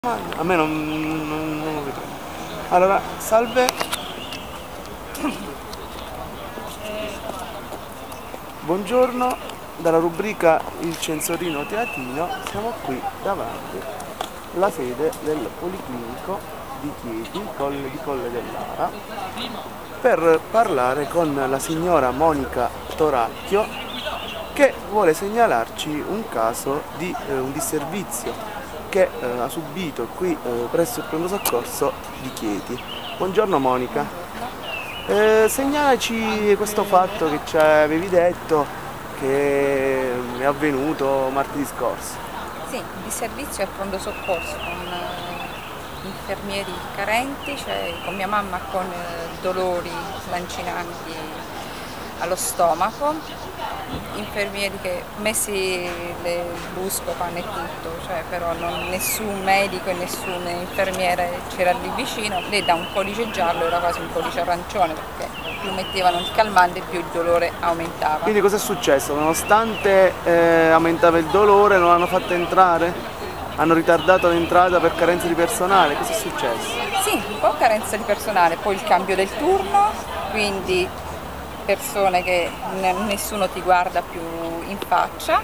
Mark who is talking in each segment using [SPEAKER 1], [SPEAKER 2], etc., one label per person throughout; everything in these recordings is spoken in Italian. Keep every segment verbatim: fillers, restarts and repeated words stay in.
[SPEAKER 1] Ma a me non, non, non lo vedo. Allora, salve. Buongiorno, dalla rubrica Il Censorino Teatino siamo qui davanti alla sede del Policlinico di Chieti, Colle di Colle dell'Ara, per parlare con la signora Monica Toracchio, che vuole segnalarci un caso di eh, un disservizio che eh, ha subito qui eh, presso il pronto soccorso di Chieti. Buongiorno Monica. Eh, segnalaci questo fatto che ci avevi detto che è avvenuto martedì scorso.
[SPEAKER 2] Sì, di servizio al pronto soccorso con eh, infermieri carenti, cioè con mia mamma con eh, dolori lancinanti allo stomaco, infermieri che messi il buscopan e tutto, cioè però non, nessun medico e nessun infermiere c'era lì vicino. Lei da un codice giallo era quasi un codice arancione, perché più mettevano il calmante più il dolore aumentava.
[SPEAKER 1] Quindi cosa è successo? Nonostante eh, aumentava il dolore non l'hanno fatta entrare? Hanno ritardato l'entrata per carenza di personale? Cosa è successo?
[SPEAKER 2] Sì, un po' carenza di personale, poi il cambio del turno, quindi persone che nessuno ti guarda più in faccia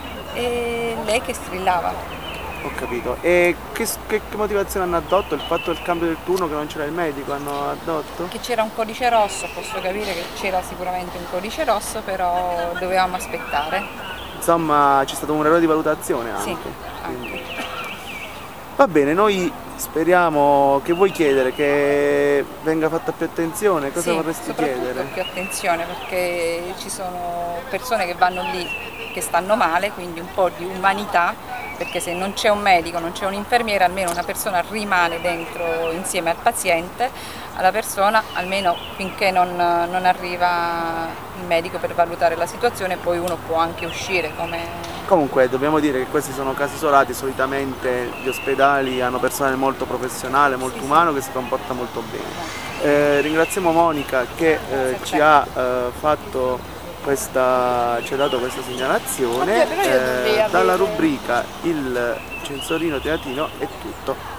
[SPEAKER 2] e lei che strillava.
[SPEAKER 1] Ho capito. E che, che, che motivazione hanno addotto? Il fatto del cambio del turno, che non c'era il medico, hanno addotto?
[SPEAKER 2] Che c'era un codice rosso, posso capire che c'era sicuramente un codice rosso, però dovevamo aspettare.
[SPEAKER 1] Insomma, c'è stato un errore di valutazione anche.
[SPEAKER 2] Sì, anche.
[SPEAKER 1] Va bene, noi speriamo. Che vuoi chiedere? Che venga fatta più attenzione? Cosa
[SPEAKER 2] Sì,
[SPEAKER 1] vorresti
[SPEAKER 2] soprattutto
[SPEAKER 1] chiedere?
[SPEAKER 2] più attenzione, perché ci sono persone che vanno lì che stanno male, quindi un po' di umanità, perché se non c'è un medico, non c'è un infermiere, almeno una persona rimane dentro insieme al paziente, alla persona, almeno finché non, non arriva il medico per valutare la situazione, poi uno può anche uscire come...
[SPEAKER 1] Comunque dobbiamo dire che questi sono casi isolati, solitamente gli ospedali hanno personale molto professionale, molto
[SPEAKER 2] sì,
[SPEAKER 1] umano,
[SPEAKER 2] sì.
[SPEAKER 1] che si comporta molto bene. Eh, ringraziamo Monica che eh, ci ha eh, fatto questa, ci ha dato questa segnalazione. Eh, dalla rubrica Il Censorino Teatino è tutto.